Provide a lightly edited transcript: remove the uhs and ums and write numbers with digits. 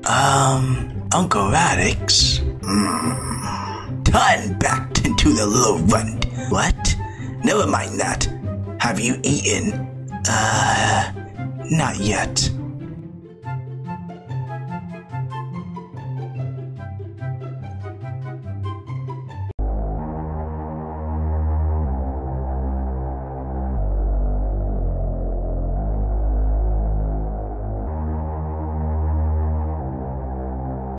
Uncle Raditz. Time back into the little runt. What? Never mind that. Have you eaten? Not yet.